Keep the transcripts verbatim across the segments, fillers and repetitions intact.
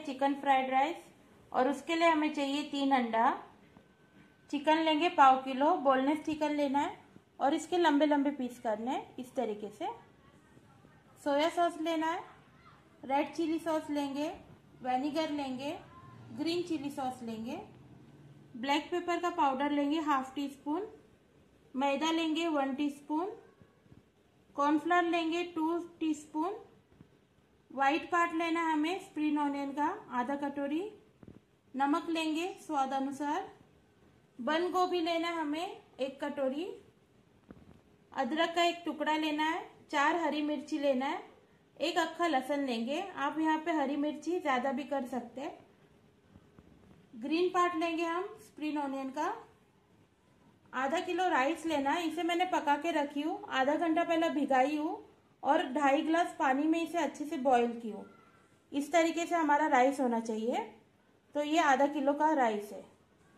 Chicken fried rice और उसके लिए हमें चाहिए तीन अंडा। चिकन लेंगे पाव किलो, बोनलेस चिकन लेना है और इसके लंबे लंबे पीस करने हैं इस तरीके से। सोया सॉस लेना है, रेड चिली सॉस लेंगे, विनेगर लेंगे, ग्रीन चिली सॉस लेंगे, ब्लैक पेपर का पाउडर लेंगे हाफ टी स्पून, मैदा लेंगे वन टीस्पून, कॉर्नफ्लोर लेंगे टू टीस्पून, व्हाइट पार्ट लेना है हमें स्प्रिंग ऑनियन का आधा कटोरी, नमक लेंगे स्वाद अनुसार, बंद गोभी लेना है हमें एक कटोरी, अदरक का एक टुकड़ा लेना है, चार हरी मिर्ची लेना है, एक अक्खा लहसुन लेंगे। आप यहाँ पे हरी मिर्ची ज्यादा भी कर सकते हैं। ग्रीन पार्ट लेंगे हम स्प्रिंग ऑनियन का। आधा किलो राइस लेना है, इसे मैंने पका के रखी हूँ, आधा घंटा पहले भिगाई हूँ और ढाई गिलास पानी में इसे अच्छे से बॉईल की हूँ। इस तरीके से हमारा राइस होना चाहिए। तो ये आधा किलो का राइस है।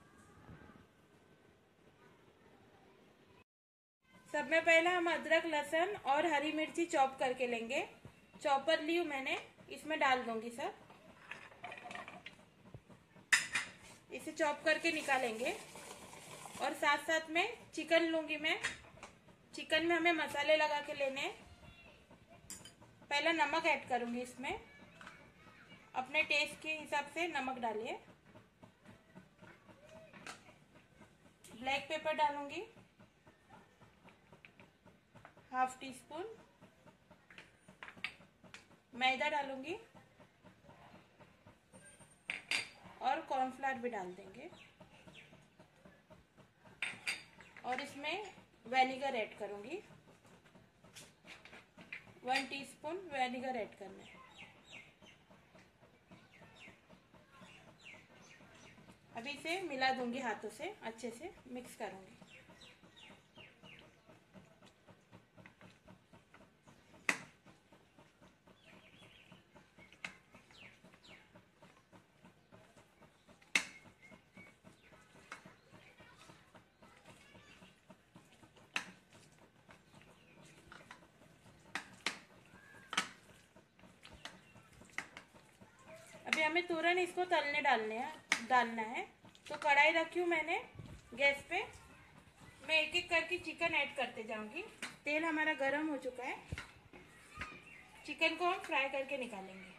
सब में पहले हम अदरक लहसुन और हरी मिर्ची चॉप करके लेंगे। चॉपर ली हूँ मैंने, इसमें डाल दूंगी सब। इसे चॉप करके निकालेंगे और साथ साथ में चिकन लूंगी मैं। चिकन में हमें मसाले लगा के लेने हैं। पहले नमक ऐड करूंगी इसमें, अपने टेस्ट के हिसाब से नमक डालिए। ब्लैक पेपर डालूंगी हाफ टी स्पून, मैदा डालूंगी और कॉर्नफ्लोर भी डाल देंगे और इसमें विनेगर ऐड करूंगी, वन टीस्पून विनेगर ऐड करना है। अभी इसे मिला दूंगी हाथों से, अच्छे से मिक्स करूंगी। अभी हमें तुरंत इसको तलने डालने हैं डालना है। तो कढ़ाई रखी हूँ मैंने गैस पे। मैं एक एक करके चिकन ऐड करते जाऊंगी। तेल हमारा गरम हो चुका है। चिकन को हम फ्राई करके निकालेंगे।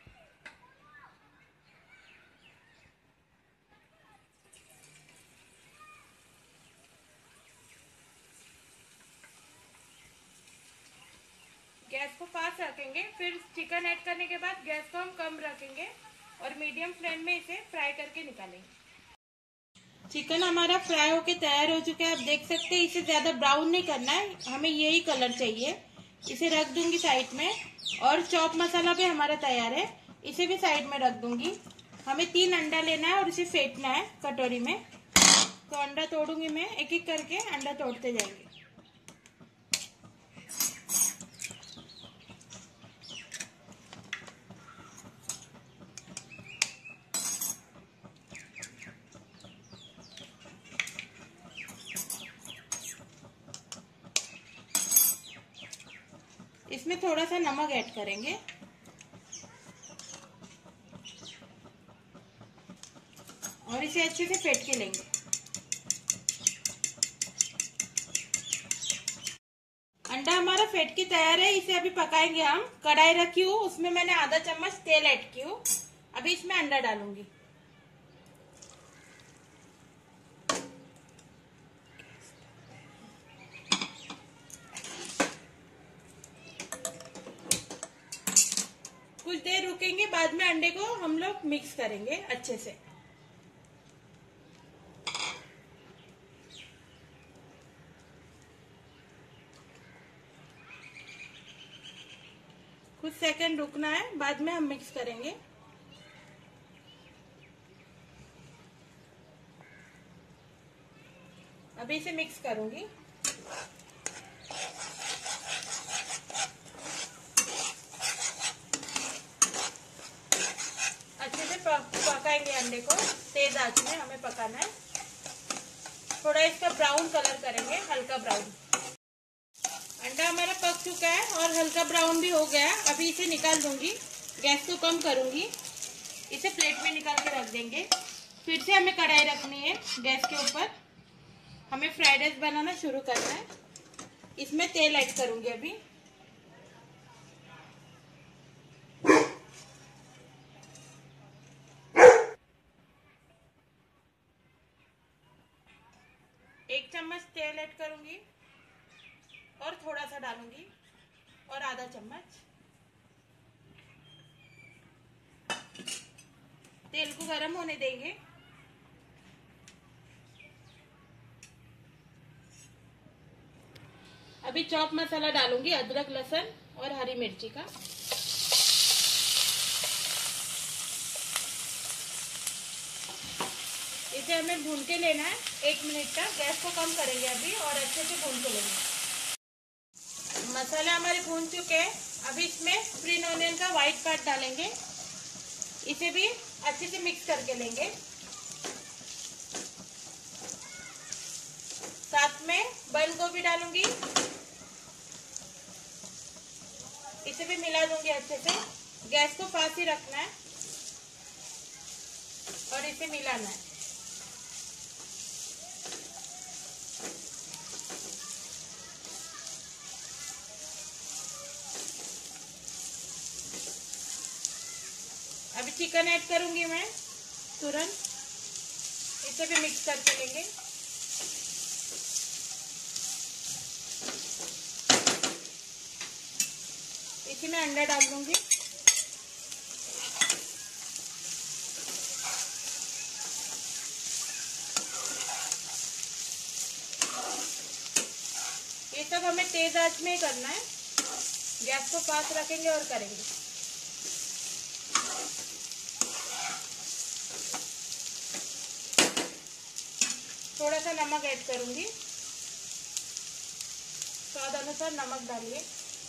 गैस को फास्ट रखेंगे, फिर चिकन ऐड करने के बाद गैस को हम कम रखेंगे और मीडियम फ्लेम में इसे फ्राई करके निकालेंगे। चिकन हमारा फ्राई होके तैयार हो चुका है। आप देख सकते हैं, इसे ज्यादा ब्राउन नहीं करना है, हमें यही कलर चाहिए। इसे रख दूंगी साइड में और चॉप मसाला भी हमारा तैयार है, इसे भी साइड में रख दूंगी। हमें तीन अंडा लेना है और इसे फेंटना है कटोरी में। तो अंडा तोड़ूंगी मैं, एक एक करके अंडा तोड़ते जाएंगे। इसमें थोड़ा सा नमक ऐड करेंगे और इसे अच्छे से फेंट के लेंगे। अंडा हमारा फेंट के तैयार है, इसे अभी पकाएंगे हम। कढ़ाई रखी हूँ, उसमें मैंने आधा चम्मच तेल ऐड की हूँ। अभी इसमें अंडा डालूंगी। कुछ देर रुकेंगे, बाद में अंडे को हम लोग मिक्स करेंगे अच्छे से। कुछ सेकंड रुकना है, बाद में हम मिक्स करेंगे। अभी इसे मिक्स करूंगी। अच्छे से पकाएंगे अंडे को, तेज आंच में हमें पकाना है। थोड़ा इसका ब्राउन कलर करेंगे, हल्का ब्राउन। अंडा हमारा पक चुका है और हल्का ब्राउन भी हो गया है। अभी इसे निकाल दूंगी, गैस को कम करूंगी। इसे प्लेट में निकाल के रख देंगे। फिर से हमें कढ़ाई रखनी है गैस के ऊपर। हमें फ्राइड राइस बनाना शुरू करना है। इसमें तेल ऐड करूंगी अभी। एक चम्मच तेल ऐड करूंगी और थोड़ा सा डालूंगी और आधा चम्मच। तेल को गरम होने देंगे। अभी चॉप मसाला डालूंगी, अदरक लहसुन और हरी मिर्ची का। इसे हमें भून के लेना है एक मिनट तक। गैस को कम करेंगे अभी और अच्छे से भून के लेंगे। मसाले हमारे भून चुके हैं। अभी इसमें स्प्रिंग ऑनियन का व्हाइट पार्ट डालेंगे। इसे भी अच्छे से मिक्स करके लेंगे। साथ में बंद गोभी डालूंगी। इसे भी मिला दूंगी अच्छे से। गैस को फास्ट ही रखना है और इसे मिलाना है। अभी चिकन ऐड करूंगी मैं तुरंत। इसे भी मिक्स करके लेंगे। इसी में अंडा डाल दूंगी। ये सब हमें तेज आंच में ही करना है। गैस को फास्ट रखेंगे और करेंगे। थोड़ा सा नमक ऐड करूंगी। स्वाद अनुसार नमक डालिए।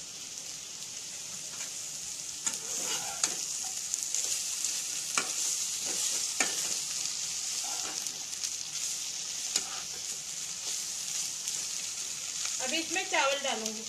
अभी इसमें चावल डालूंगी।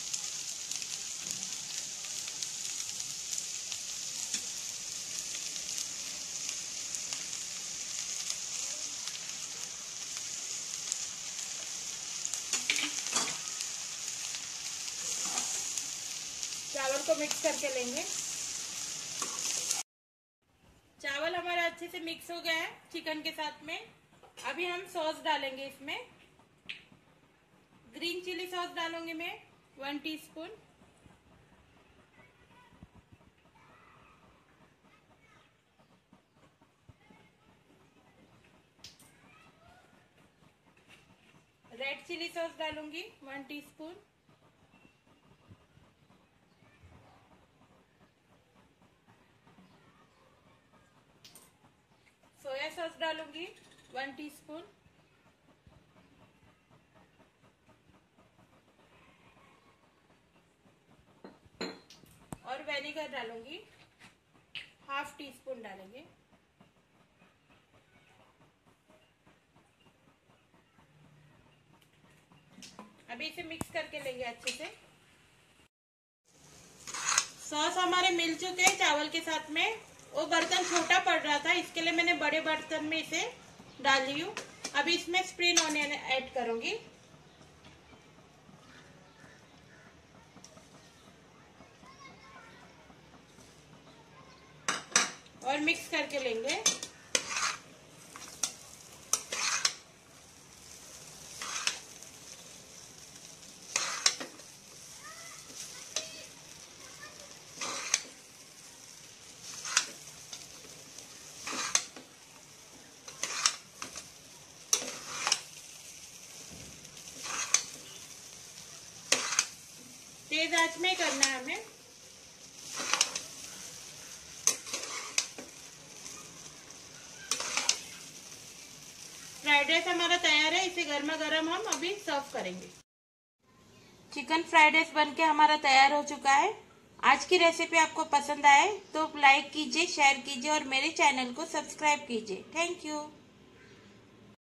चावल को मिक्स करके लेंगे। चावल हमारा अच्छे से मिक्स हो गया है चिकन के साथ में। अभी हम सॉस डालेंगे इसमें। ग्रीन चिली सॉस डालूंगी मैं one teaspoon. Red chilli sauce डालूंगी वन टीस्पून। सोया सॉस डालूंगी वन टीस्पून। और वेनिगर डालूंगी हाफ टी स्पून डालेंगे। अभी इसे मिक्स करके लेंगे अच्छे से। सॉस हमारे मिल चुके हैं चावल के साथ में। वो बर्तन छोटा पड़ रहा था, इसके लिए मैंने बड़े बर्तन में इसे डाल ली हूँ। अभी इसमें स्प्रिंग ऑनियन ऐड करूंगी। और मिक्स करके लेंगे। तेज आंच में करना है हमें। फ्राइड राइस हमारा तैयार है। इसे गर्मा गर्म हम अभी सर्व करेंगे। चिकन फ्राइड राइस बनके हमारा तैयार हो चुका है। आज की रेसिपी आपको पसंद आए तो लाइक कीजिए, शेयर कीजिए और मेरे चैनल को सब्सक्राइब कीजिए। Thank you.